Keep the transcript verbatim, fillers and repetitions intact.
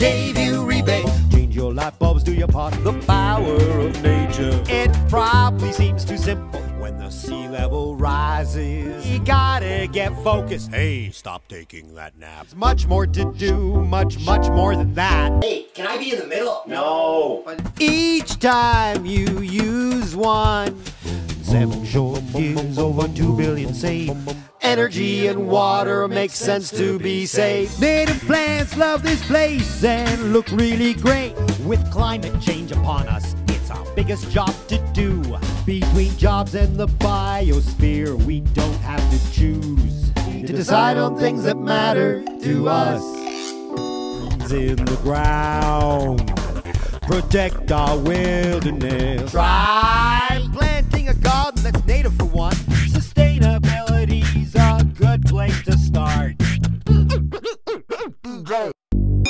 gave you rebate. Change your light bulbs, do your part. The power of nature. It probably seems too simple when the sea level rises. You gotta get focused. Hey, stop taking that nap. There's much more to do, much, much more than that. Hey, can I be in the middle? No. Each time you use one, seven short years, over two billion saved. Energy and water makes sense to be saved. Native plants love this place and look really great. With climate change upon us, it's our biggest job to do. Between jobs and the biosphere, we don't have to choose to decide on things that matter to us. In the ground, protect our wilderness. Try planting a garden that's native for one. Sustainability's a good place to start.